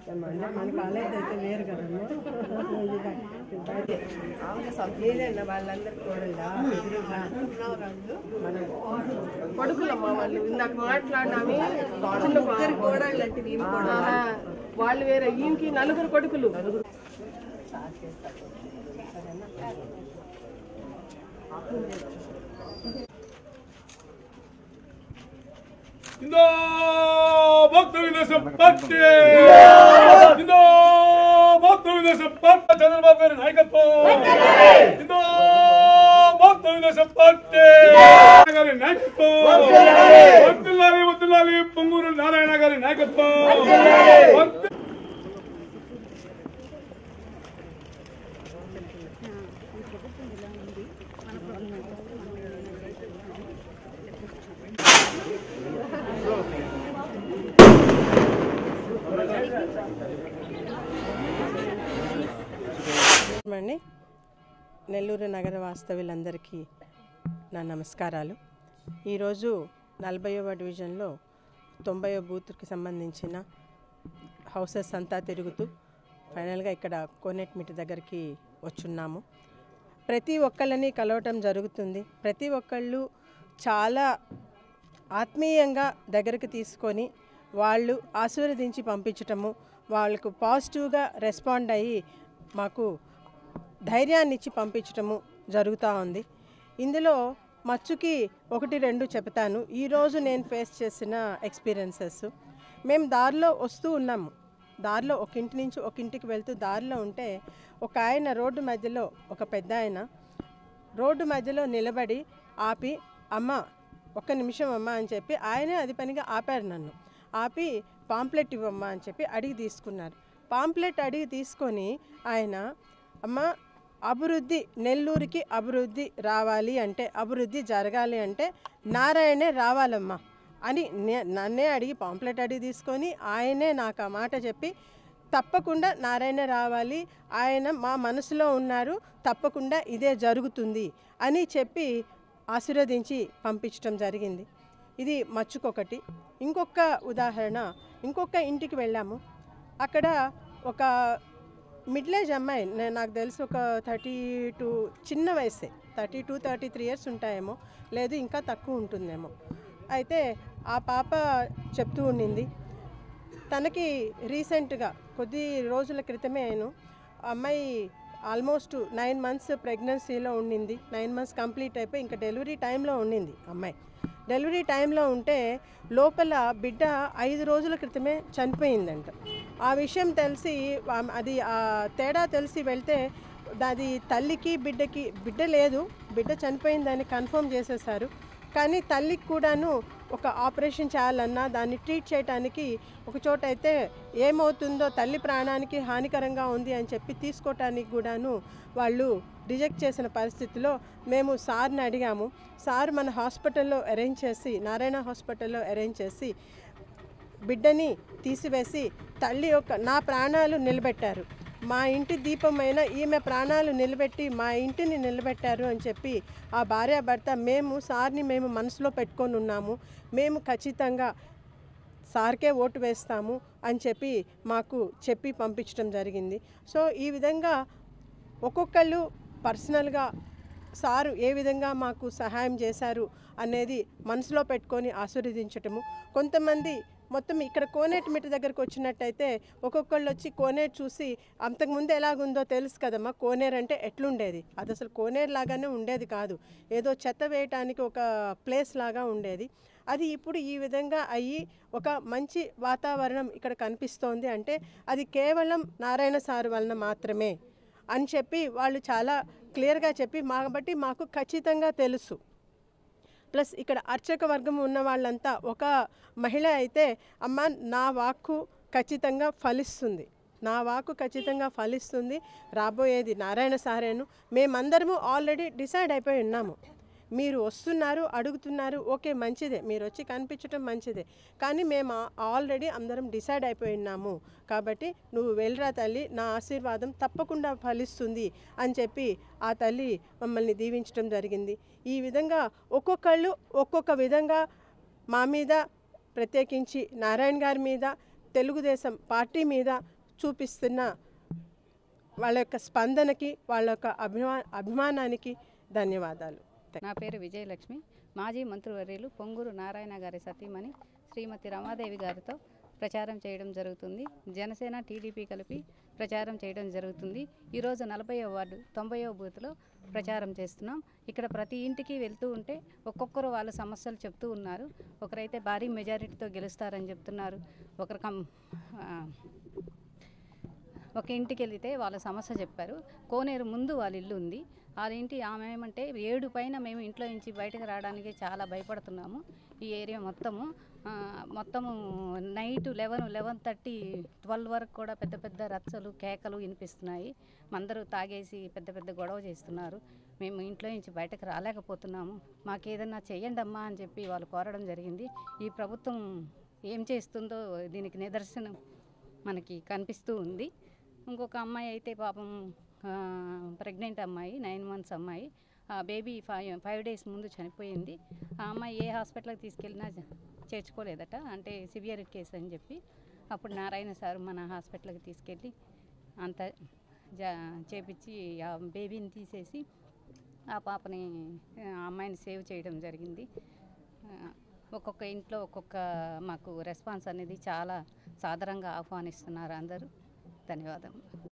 మన కాలేజ్ అయితే వేరు కదమ్మా. ఏదైనా వాళ్ళందరూ కొడుకులమ్మా వాళ్ళు. ఇందాక మాట్లాడినవి చిన్న కోడళ్ళు అంటే వాళ్ళు వేరే. ఈయనకి నలుగురు కొడుకులు. చంద్రబాబు గారి నాయకత్వం, పొంగూరు నారాయణ గారి నాయకత్వం. నెల్లూరు నగర వాస్తవ్యులందరికీ నా నమస్కారాలు. ఈరోజు 40వ డివిజన్లో 90వ బూత్కి సంబంధించిన హౌసెస్ అంతా తిరుగుతూ ఫైనల్గా ఇక్కడ కోనేట్ దగ్గరికి వచ్చున్నాము. ప్రతి ఒక్కళ్ళని కలవటం జరుగుతుంది. ప్రతి ఒక్కళ్ళు చాలా ఆత్మీయంగా దగ్గరికి తీసుకొని వాళ్ళు ఆశీర్వదించి పంపించటము, వాళ్ళకు పాజిటివ్గా రెస్పాండ్ అయ్యి మాకు ధైర్యాన్ని ఇచ్చి పంపించటము జరుగుతూ ఉంది. ఇందులో మచ్చుకి 1-2 చెప్తాను. ఈరోజు నేను ఫేస్ చేసిన ఎక్స్పీరియన్సెస్. మేము దారిలో వస్తూ ఉన్నాము. దారిలో ఒక ఇంటి నుంచి ఒక ఇంటికి వెళ్తూ దారిలో ఉంటే ఒక ఆయన రోడ్డు మధ్యలో, ఒక పెద్ద ఆయన రోడ్డు మధ్యలో నిలబడి ఆపి, అమ్మ ఒక్క నిమిషం అమ్మ అని చెప్పి ఆయనే అది పనిగా ఆపారు. నన్ను ఆపి పాంప్లెట్ ఇవ్వమ్మా అని చెప్పి అడిగి తీసుకున్నారు. పాంప్లెట్ అడిగి తీసుకొని ఆయన, అమ్మ అభివృద్ధి, నెల్లూరుకి అభివృద్ధి రావాలి అంటే, అభివృద్ధి జరగాలి అంటే నారాయణే రావాలమ్మా అని నన్నే అడిగి పాంప్లెట్ అడిగి తీసుకొని ఆయనే నాకు ఆ మాట చెప్పి, తప్పకుండా నారాయణ రావాలి, ఆయన మా మనసులో ఉన్నారు, తప్పకుండా ఇదే జరుగుతుంది అని చెప్పి ఆశీర్వదించి పంపించడం జరిగింది. ఇది మచ్చుకొకటి. ఇంకొక ఉదాహరణ, ఇంకొక ఇంటికి వెళ్ళాము. అక్కడ ఒక మిడిల్ ఏజ్ అమ్మాయి, నాకు తెలిసి ఒక 32, చిన్న వయసే, 32-33 ఇయర్స్ ఉంటాయేమో, లేదు ఇంకా తక్కువ ఉంటుందేమో. అయితే ఆ పాప చెప్తూ ఉండింది, తనకి రీసెంట్గా కొద్ది రోజుల క్రితమే అమ్మాయి ఆల్మోస్ట్ 9 months ప్రెగ్నెన్సీలో ఉండింది. 9 months కంప్లీట్ అయిపోయి ఇంకా డెలివరీ టైంలో ఉండింది అమ్మాయి. డెలివరీ టైంలో ఉంటే లోపల బిడ్డ 5 రోజుల క్రితమే చనిపోయిందంట. ఆ విషయం తెలిసి, అది ఆ తేడా తెలిసి వెళ్తే అది తల్లికి బిడ్డకి, బిడ్డ లేదు, బిడ్డ చనిపోయిందని కన్ఫర్మ్ చేసేసారు. కానీ తల్లికి కూడాను ఒక ఆపరేషన్ చేయాలన్నా దాన్ని ట్రీట్ చేయడానికి ఒక చోట అయితే ఏమవుతుందో, తల్లి ప్రాణానికి హానికరంగా ఉంది అని చెప్పి తీసుకోవటానికి కూడాను వాళ్ళు రిజెక్ట్ చేసిన పరిస్థితిలో మేము సార్ని అడిగాము. సార్ మన హాస్పిటల్లో అరేంజ్ చేసి, నారాయణ హాస్పిటల్లో అరేంజ్ చేసి బిడ్డని తీసివేసి తల్లి యొక్క నా ప్రాణాలు నిలబెట్టారు, మా ఇంటి దీపమైన ఈమె ప్రాణాలు నిలబెట్టి మా ఇంటిని నిలబెట్టారు అని చెప్పి ఆ భార్యాభర్త మేము సార్ని మేము మనసులో పెట్టుకొని ఉన్నాము, మేము ఖచ్చితంగా సార్కే ఓటు వేస్తాము అని చెప్పి మాకు చెప్పి పంపించడం జరిగింది. సో ఈ విధంగా ఒక్కొక్కళ్ళు పర్సనల్గా సారు ఏ విధంగా మాకు సహాయం చేశారు అనేది మనసులో పెట్టుకొని ఆశీర్వదించటము. కొంతమంది మొత్తం ఇక్కడ కోనేట్ దగ్గరికి వచ్చినట్టయితే ఒక్కొక్కళ్ళు వచ్చి కోనేరు చూసి, అంతకుముందు ఎలాగుందో తెలుసు కదమ్మా, కోనేరు అంటే ఎట్లుండేది, అది అసలు కోనేరు లాగానే ఉండేది కాదు, ఏదో చెత్త వేయటానికి ఒక ప్లేస్ లాగా ఉండేది, అది ఇప్పుడు ఈ విధంగా అయ్యి ఒక మంచి వాతావరణం ఇక్కడ కనిపిస్తోంది అంటే అది కేవలం నారాయణ సార్ వలన మాత్రమే అని చెప్పి వాళ్ళు చాలా క్లియర్గా చెప్పి బట్టి మాకు ఖచ్చితంగా తెలుసు. ప్లస్ ఇక్కడ అర్చక వర్గం ఉన్న వాళ్ళంతా, ఒక మహిళ అయితే, అమ్మ నా వాక్కు ఖచ్చితంగా ఫలిస్తుంది, నా వాక్కు ఖచ్చితంగా ఫలిస్తుంది, రాబోయేది నారాయణ సారేను, మేమందరము ఆల్రెడీ డిసైడ్ అయిపోయి ఉన్నాము, మీరు వస్తున్నారు అడుగుతున్నారు, ఓకే మంచిదే, మీరు వచ్చి కనిపించడం మంచిదే, కానీ మేము ఆల్రెడీ అందరం డిసైడ్ అయిపోయి ఉన్నాము, కాబట్టి నువ్వు వెళ్ళరా తల్లి, నా ఆశీర్వాదం తప్పకుండా ఫలిస్తుంది అని చెప్పి ఆ తల్లి మమ్మల్ని దీవించడం జరిగింది. ఈ విధంగా ఒక్కొక్కళ్ళు ఒక్కొక్క విధంగా మా మీద, ప్రత్యేకించి నారాయణ గారి మీద, తెలుగుదేశం పార్టీ మీద చూపిస్తున్న వాళ్ళ యొక్క స్పందనకి, వాళ్ళ యొక్క అభిమానానికి ధన్యవాదాలు. నా పేరు విజయలక్ష్మి. మాజీ మంత్రివర్యులు పొంగూరు నారాయణ గారి సతీమణి శ్రీమతి రమాదేవి గారితో ప్రచారం చేయడం జరుగుతుంది. జనసేన టీడీపీ కలిపి ప్రచారం చేయడం జరుగుతుంది. ఈరోజు 40వ వార్డు 90వ బూత్లో ప్రచారం చేస్తున్నాం. ఇక్కడ ప్రతి ఇంటికి వెళ్తూ ఉంటే ఒక్కొక్కరు వాళ్ళ సమస్యలు చెప్తూ ఉన్నారు. ఒకరైతే భారీ మెజారిటీతో గెలుస్తారని చెప్తున్నారు. ఒక ఇంటికి వెళితే వాళ్ళ సమస్య చెప్పారు. కోనేరు ముందు వాళ్ళ ఇల్లు ఉంది. వాళ్ళ ఇంటి ఆమె ఏమంటే 7 పైన మేము ఇంట్లో నుంచి బయటకు రావడానికి చాలా భయపడుతున్నాము. ఈ ఏరియా మొత్తము నైట్ 11:30, 12 వరకు కూడా పెద్ద పెద్ద రచ్చలు కేకలు వినిపిస్తున్నాయి. అందరూ తాగేసి పెద్ద పెద్ద గొడవ చేస్తున్నారు. మేము ఇంట్లో నుంచి బయటకు రాలేకపోతున్నాము, మాకేదన్నా చెయ్యండి అమ్మా అని చెప్పి వాళ్ళు కోరడం జరిగింది. ఈ ప్రభుత్వం ఏం చేస్తుందో దీనికి నిదర్శనం మనకి కనిపిస్తూ ఉంది. ఇంకొక అమ్మాయి అయితే పాపం ప్రెగ్నెంట్ అమ్మాయి, 9 months అమ్మాయి. ఆ బేబీ 5 days ముందు చనిపోయింది. ఆ అమ్మాయి ఏ హాస్పిటల్కి తీసుకెళ్ళినా చేర్చుకోలేదట, అంటే సివియర్ కేసు అని చెప్పి. అప్పుడు నారాయణ సార్ మన హాస్పిటల్కి తీసుకెళ్ళి అంత చేపించి ఆ బేబీని తీసేసి ఆ పాపని ఆ అమ్మాయిని సేవ్ చేయడం జరిగింది. ఒక్కొక్క ఇంట్లో ఒక్కొక్క మాకు రెస్పాన్స్ అనేది చాలా సాదరంగా ఆహ్వానిస్తున్నారు అందరూ. ధన్యవాదం.